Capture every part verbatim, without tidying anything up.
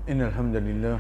إن الحمد لله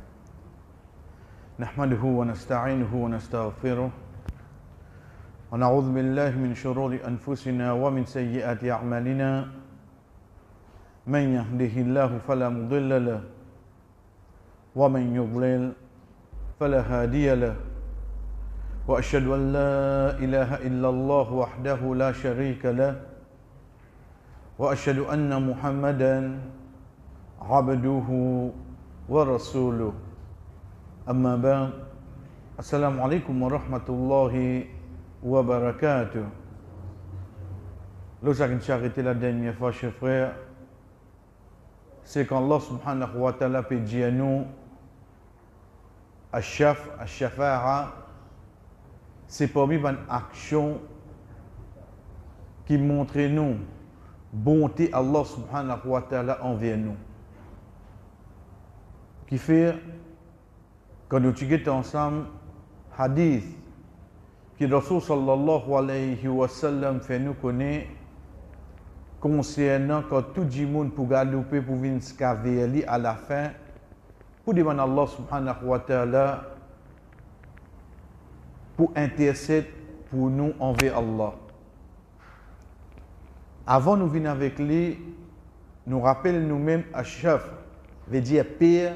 نحمده ونستعينه ونستغفره ونعوذ بالله من شرور أنفسنا ومن سيئات أعمالنا من يهده الله فلا مضل له ومن يضلل فلا هادي له وأشهد أن لا إله إلا الله وحده لا شريك له وأشهد أن محمدا عبده ورسوله أما بعد السلام عليكم ورحمة الله وبركاته. L'autre qui a arrêté la dernière fois, chers frères, c'est qu'Allah subhanahu wa ta'ala peut dire à nous Ashaf, Ashafara, c'est parmi une action qui montre nous bonté Allah subhanahu wa ta'ala envers nous. Qui fait, quand nous étudions ensemble, hadith, qui Rasul sallallahu alayhi wa sallam fait nous connaître, concernant quand tout le monde pour galouper, pour venir se caver à la fin, pour demander à Allah subhanahu wa ta'ala, pour intercéder pour nous envers Allah. Avant nous venir avec lui, nous rappelons nous-mêmes Ashaf, veut dire pire.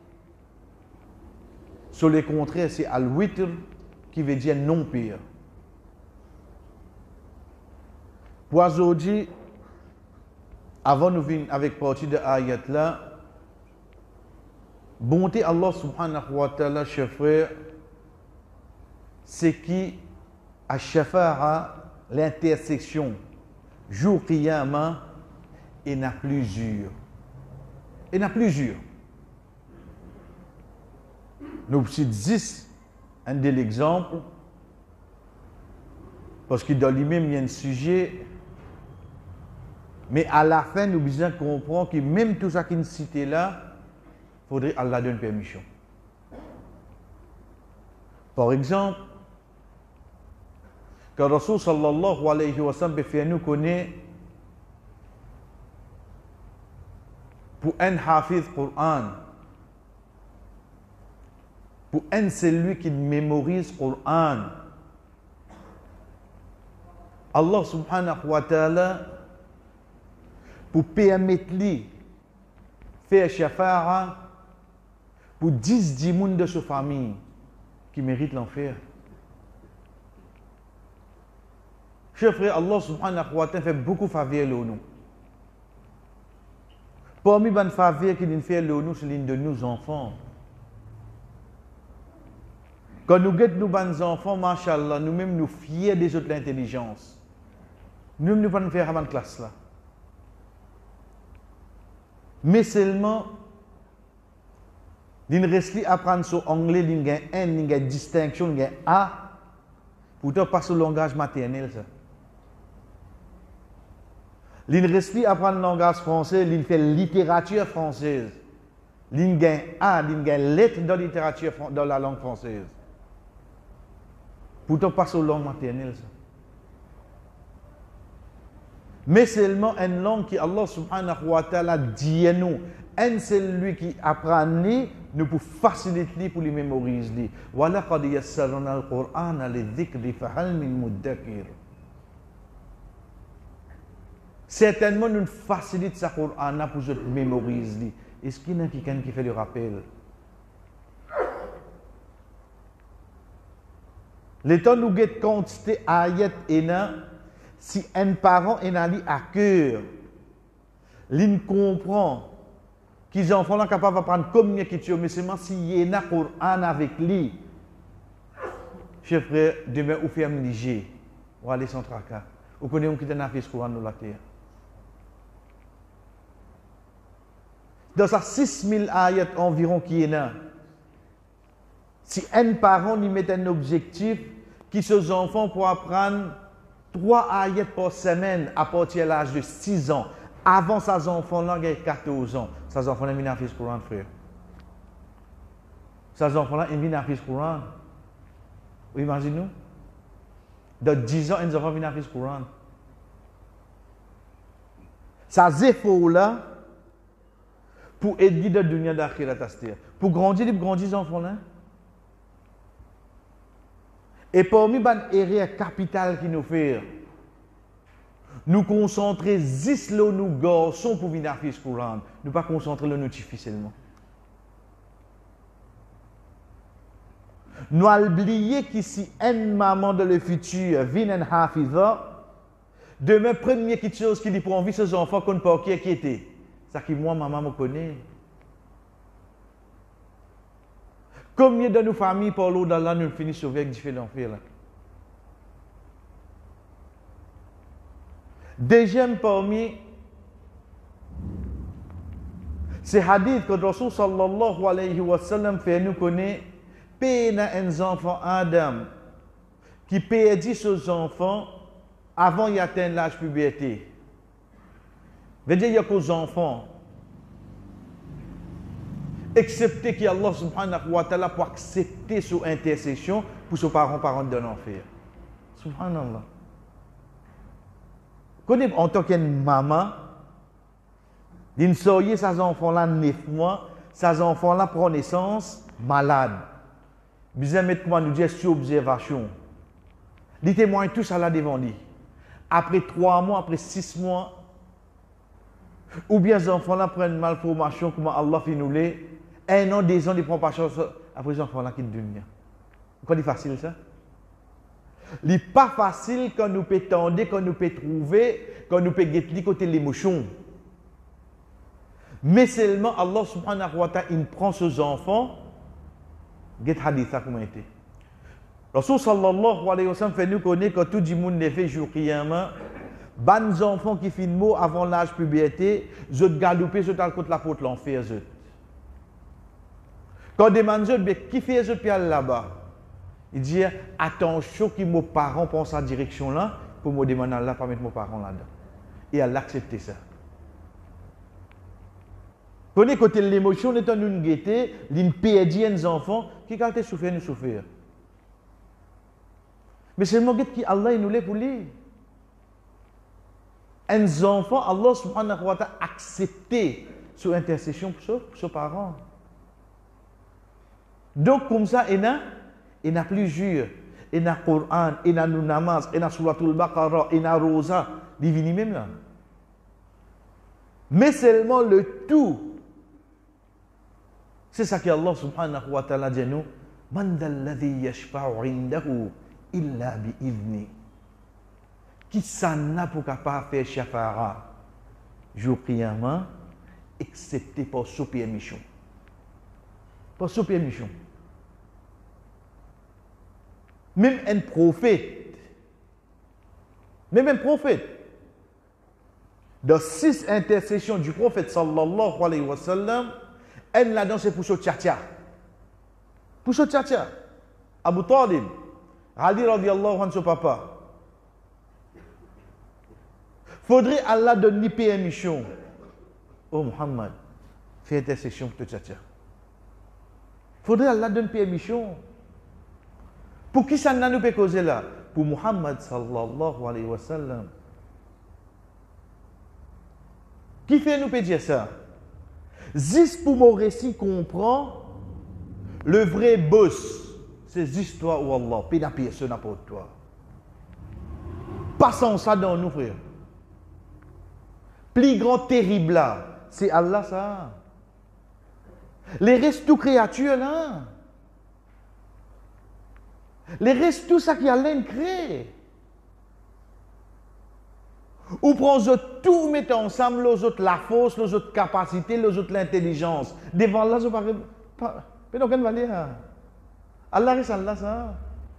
Sur le contraire, c'est Al-Witr qui veut dire non pire. Pour aujourd'hui, avant nous venir avec partie de ayat là, bonté Allah subhanahu wa ta'ala, chers frères, c'est qui à Shafara, l'intersection, jour Qiyamah, il y en a plusieurs. Il y en a plusieurs. Nous citons un de l'exemple, parce que dans lui-même, il y a un sujet, mais à la fin, nous devons comprendre que même tout ça qui est cité là, il faudrait Allah donne permission. Par exemple, quand Rasul sallallahu alayhi wa sallam fait nous connaître pour un hafiz Qur'an, pour un celui qui mémorise Qur'an, Allah subhanahu wa ta'ala pour permettre lui faire shafara pour dix dix monde de sa famille qui méritent l'enfer. Chers frères, Allah subhanahu wa ta'ala fait beaucoup de faveurs à nous. Parmi les faveurs qu'il fait à nous, c'est l'une de nos enfants. Quand nous guettons nos bons enfants, mashallah, nous-mêmes nous fiers des autres l'intelligence. Nous ne pouvons pas faire avant la classe là. Mais seulement, il reste à apprendre sur l'anglais, il y a un, il y a une distinction, il y a un A, pourtant pas sur le langage maternel. Ça. Il reste à apprendre le langage français, il fait littérature française. Il y a un A, il y a une lettre dans la littérature, dans la langue française. Pourtant pas sur la langue maternelle. Ça. Mais seulement une langue qui Allah subhanahu wa ta'ala dit à nous, un celui qui apprend nous pour faciliter pour les mémoriser. Wa qad yassarna al-Qur'ana lidhikri fahal min muddakir. Certainement nous facilite ce Qur'an pour se mémoriser. Est-ce qu'il y a quelqu'un qui fait le rappel? Le temps nous get quantité ayat et si un parent est allé à cœur, il comprend qu'ils enfants sont capables d'apprendre communication, mais seulement s'il y a un Coran avec lui. Chers frères, demain, vous faites un léger, vous allez sans tracas. Vous connaissez qui est un affaire Coran dans la terre. Dans ces six mille ayats environ qui est là, si un parent lui met un objectif, qui ses enfants pour apprendre trois ayats par semaine à partir de l'âge de six ans, avant ses enfants-là, il y a quatorze ans, ses enfants-là, ils ont Coran, frère. Ces enfants-là, ils ont Coran. Vous imaginez-vous? Dans dix ans, ils ont Coran. Ces efforts-là, pour aider de dunya d'akhirat astir. Pour grandir, ils grandissent les enfants là. Et parmi les erreurs capitales qui nous fait, nous concentrer dix là nous garçons pour venir faire ce Coran. Nous pas concentrer le nous filles seulement. Nous oublier qu'ici un maman de le futur vient un hafiza, demain première chose qui dit pour envie ses enfants qu'on ne peut pas qui était. Ça qui moi maman me connaît. Combien de nos familles par l'eau d'Allah nous finissons avec différents faits là. Deuxième parmi ces hadiths que Rasul sallallahu alayhi wa sallam fait nous connaître péna un enfant Adam qui perdit ses enfants avant d'atteindre l'âge puberté. Veut dire qu'il y a qu'aux enfants excepté qu'Allah subhanahu wa ta'ala pour accepter son intercession pour ses parents parents d'un enfer. Subhanallah. Connais en tant que maman, d'une soirée, ces enfants-là, neuf mois, ces enfants-là prennent naissance malade. Bien mettre comment nous dire sur observation. Les témoins tout ça là devant lui. Après trois mois, après six mois, ou bien les enfants-là prennent malformation, comment Allah fait nous les. Un an, deux ans, ils prennent pas chance. Après les enfants-là quittent le dunya. Pourquoi c'est facile ça? Ce n'est pas facile quand nous pouvons tendre, quand nous pouvons trouver, quand nous pouvons guetter côté l'émotion. Mais seulement Allah subhanahu wa ta'ala, il prend ses enfants. Get hadith ça comment était. Rasul sallallahu alayhi wa sallam fait nous connaître que tout le monde ne fait jour qiyamah. Ban enfants qui finissent mot avant l'âge puberté, je te galouper, je te contre la porte l'enfer. Quand des manjeux, qui fait ce pial là-bas? Il dit attention que mes parents pensent à la direction là pour me demander Allah pas mettre mes parents là-dedans. Et Allah accepter ça. Prenez côté l'émotion, étant une gaieté, l'une perdue les enfants, qui quand ils souffrent, nous souffrir. Mais c'est le moment qui Allah nous l'a pour lui. Un enfant, Allah subhanahu wa ta'ala accepté sur intercession pour ses parents. Donc comme ça, il y a il y a plusieurs. Il y a le Coran, il y a le namaz, il y a Suratul Baqarah, il y a Rosa, divini même là. Mais seulement le tout. C'est ça qu'Allah subhanahu wa ta'ala dit nous. Man dalladhi yashfa'u indahu illa bi'idhni. Qui s'en a pour capable faire shafa'a jour qiyamah excepté pour sa permission. Pour sa permission. Même un prophète, même un prophète, dans six intercessions du prophète sallallahu alayhi wa sallam, elle là-dedans c'est pour ce tcha-tcha. Pour ce tcha-tcha. Abu Talib, Ali radiallahu anhu son papa. Faudrait Allah donner permission. Oh Muhammad, fais intercession pour ce tcha-tcha. Faudrait Allah donner permission. Pour qui ça nous peut causer là? Pour Muhammad sallallahu alayhi wa sallam. Qui fait nous peut dire ça? Juste pour mon récit comprend le vrai boss. Ces histoires où Allah peut n'appuyer sur n'importe quoi. Passons ça dans nous, frères. Plus grand terrible là, c'est Allah ça. Les restes tout créatures là. Les restes tout ça qui a l'air créé. Ou prend tout mettre ensemble, les autres la force, les autres capacités, les autres l'intelligence. Devant Allah, je ne sais pas. Mais donc, quelle valeur? Allah reste Allah ça.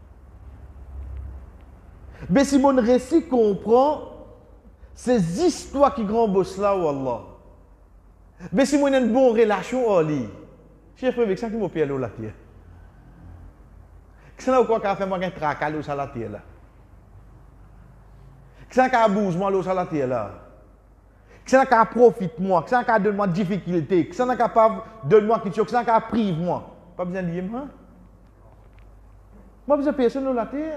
Mais si mon récit comprend ces histoires qui grand boss là ou Allah. Mais si mon a une bonne relation au lit. Chef avec ça qui m'a payé la terre. Qu'est-ce que vous avez fait moi un tracas sur la terre là? Qu'est-ce que vous abuse moi sur la terre là? Qu'est-ce que vous profite moi? Qu'est-ce que vous donne moi difficulté? Qu'est-ce que vous donne moi quelque chose? Qu'est-ce que vous prive moi? Pas besoin de dire moi. Moi besoin de personne sur la terre.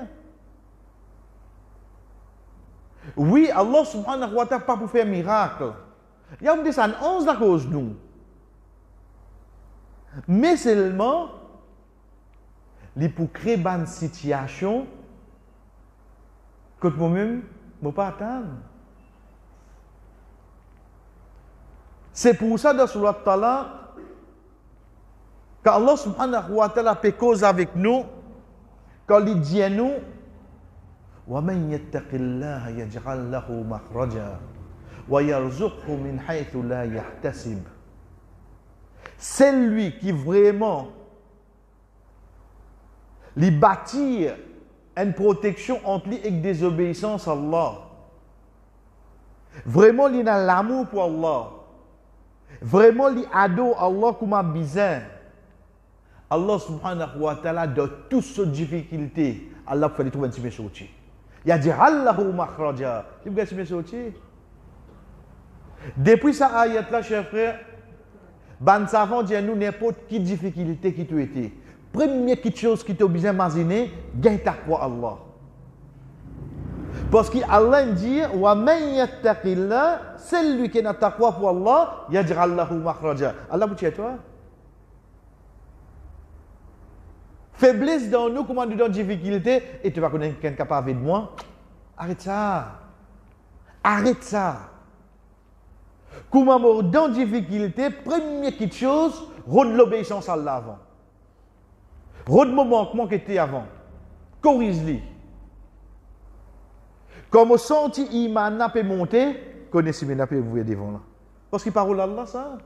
Oui, Allah subhanahu wa ta'ala pas pour faire miracle. Il y a une descente onze à cause de nous. Mais seulement, il pour créer une situation que moi-même, je ne peux pas attendre. C'est pour ça, dans Surat Talaq, quand Allah subhanahu wa ta'ala fait cause avec nous, quand il dit à nous, وَمَنْ يَتَّقِ اللَّهَ يَجْعَلْ لَهُ مَخْرَجًا وَيَرْزُقْهُ مِنْ حَيْثُ لَا يَحْتَسِبُ. C'est lui qui vraiment lui bâtit une protection entre lui et désobéissance à Allah. Vraiment, il a l'amour pour Allah. Vraiment, il adore Allah comme un bizarre. Allah subhanahu wa ta'ala, de toutes ces difficultés, Allah peut trouver un petit peu sorti. Il a dit Allahu makhraja. Il peut trouver sorti. Depuis cette ayat-là, chers frères, ban savant dit à nous n'importe quelle difficulté qui tu étais. Première chose qui t'a besoin d'imaginer, gagne ta foi Allah. Parce qu'Allah dit wa man yattaqillah, celui qui n'a ta foi pour Allah, yaj'al lahu makhraja. Allah vous dit toi. Faiblesse dans nous, comment nous donne difficulté, et tu vas connaître quelqu'un capable de moi. Arrête ça. Arrête ça. Comment nous dans difficulté, première chose, rôde l'obéissance à Allah avant. Rôde le manquement qui était avant. Corrige-le. Comme on senti iman n'a pas monté, connaissez-vous n'a pas vous devant là. Parce qu'il parle Allah ça.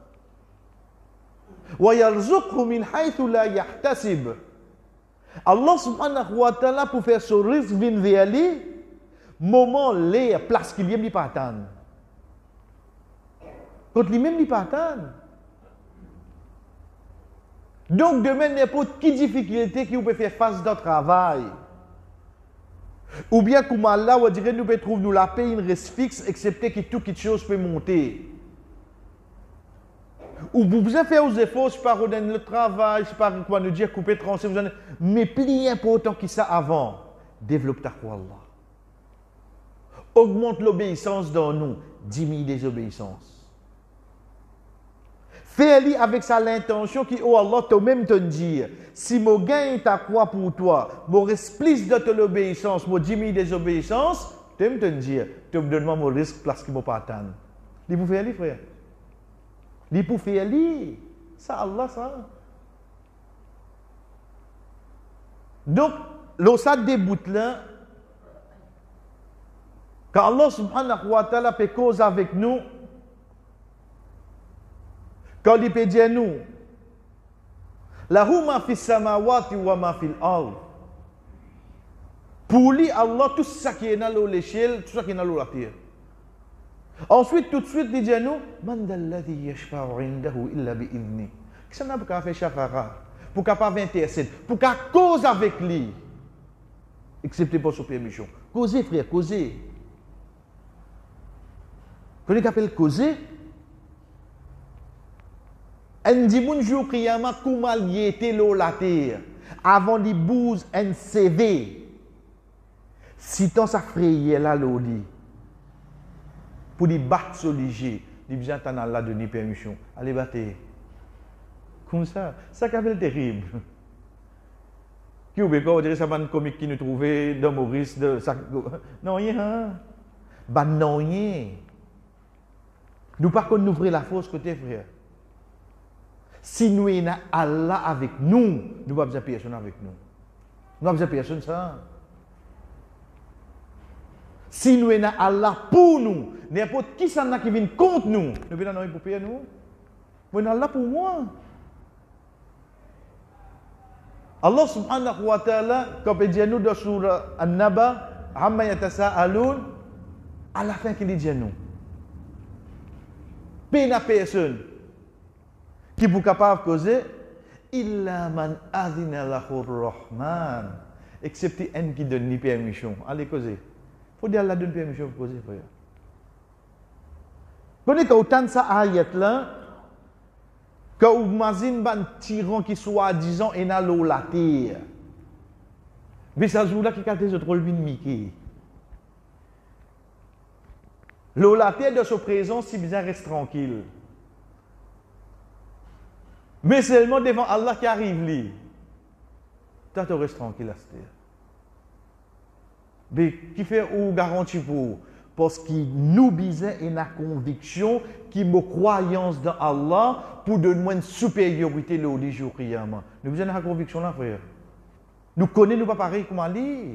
Wa yarzuqhu min haythu la yahtasib. Allah subhanahu wa ta'ala pour faire ce risque vin vers lui, moment les place qu'il y a mis pas attendre. Quand lui-même n'y pas attendre. Donc demain n'importe quelle difficulté qui vous peut faire face dans le travail. Ou bien comme Allah on dirait nous peut trouver nous la paix une reste fixe excepté que toute chose peut monter. Ou vous besoin faire aux efforts, c'est pas redonner le travail, c'est pas quoi nous dire couper trancher, vous en... mais plus important que ça avant, développe ta foi Allah. Augmente l'obéissance dans nous, diminue les obéissances. Fais-le avec ça l'intention qui, oh Allah, toi-même te dire, si je gagne ta croix pour toi, je reste plus de ton obéissance, je diminue des obéissances, tu me te dire, tu me donnes mon risque place qui ne m'a pas attendre. Il faut faire, frère. Il faut faire, ça Allah, ça. Donc, l'ossat déboute là, quand Allah subhanahu wa ta'ala fait cause avec nous, quand il peut dire nous, lahu ma fis samawati wa ma fil ard. Pour lui, Allah, tout ça qui est dans l'échelle, tout ça qui est dans la terre. Ensuite, tout de suite, il dit à nous, man dalladhi yashfa'u indahu illa bi idni. Qu'est-ce qu'on a pour faire shafa'a, pour capable intercéder, pour qu'à cause avec lui, excepté pour sa permission. Causez, frère, causez. Quand il appelle causer, on dit mon jour qiyamah comment il était la terre avant de bouge un C V. Si tant ça frayait là l'oli pour lui battre sur le jet, il vient t'en Allah donner permission. Allez battre. Comme ça, ça qu'appelle terrible. Qui oublie quoi, on dirait ça un comique qui nous trouvait dans Maurice de ça. Non rien. Bah non rien. Nous pas qu'on ouvrir la force côté frère. Si nous avons Allah avec nous, nous n'avons pas besoin de personne avec nous. Nous n'avons besoin de personne ça. Si nous avons Allah pour nous, n'importe qui s'en a qui vient contre nous, nous venons dans pour payer nous. Nous avons Allah pour moi. Allah subhanahu wa ta'ala, comme il dit nous dans Surah An-Naba, Amma yatasa'aloun, à la fin qu'il dit à nous. Peine à personne qui est capable de causer, illa man adina lahu rahman, excepté un qui donne ni permission. Allez causer. Il faut dire Allah donne permission pour causer, frère. Quand on entend ça ayat là, quand on imagine un tyran qui soit disant et n'a l'eau la terre. Mais ça joue là qui a des autres rôles de Mickey. L'eau la terre de sa présence, si bien reste tranquille. Mais seulement devant Allah qui arrive lui. Tu te restes tranquille à ce terre. Mais qui fait ou garantie pour? Parce qu'il nous bisait une conviction qui me croyance dans Allah pour donner une supériorité le jour qiyamah. Nous avons une conviction là, frère. Nous connaissons, nous pas pareil comme Ali.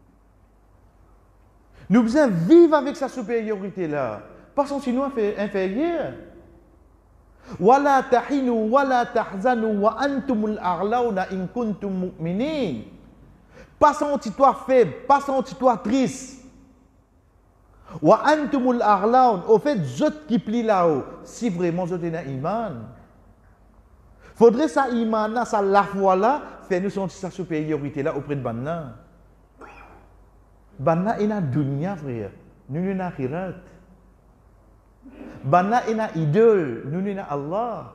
Nous devons vivre avec sa supériorité là. Parce que sinon, inférieur. Wala tahinu wala tahzanu wa antumul a'launa in kuntum mu'minin. Pas senti-toi faible, pas senti-toi triste. Wa antumul a'laun, au fait, zot qui plie là-haut, si vraiment zot est un iman. Faudrait ça iman, ça la foi là, faire nous sentir sa supériorité là auprès de Banna. Banna est dans dunya, frère. Nous nous na akhirat. Banna est dans idole, nous nous na Allah.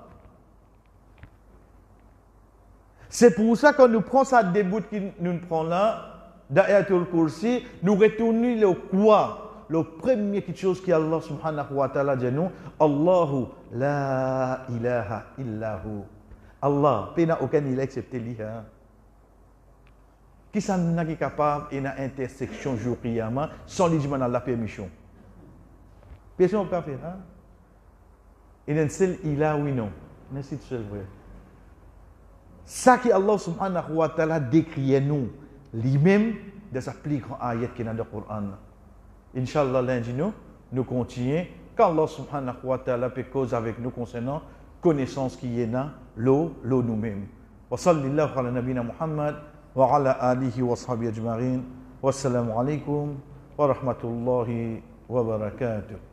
C'est pour ça que nous prenons ça début que nous prenons là, dans Ayatul Kursi, nous retournons le quoi? Le premier quelque chose que Allah subhanahu wa ta'ala dit nous, Allahu la ilaha illahu. Allah, il n'y a aucun il excepté lui. Qui est capable d'une intersection jour qiyamah sans lui demander la permission? Personne ne peut faire. Hein? Il y a un seul ilah oui non. Il y a un seul vrai. Ça que Allah subhanahu wa ta'ala décrit nous, lui-même, de sa plus grande ayat qui est dans le Coran. Inch'Allah, lundi, nous, nous continuons. Quand Allah subhanahu wa ta'ala peut cause avec nous concernant connaissance qui est dans l'eau, l'eau nous-mêmes. Wa sallallahu ala nabina Muhammad wa ala alihi wa sahbihi ajma'in. Wassalamu alaikum wa rahmatullahi wa barakatuh.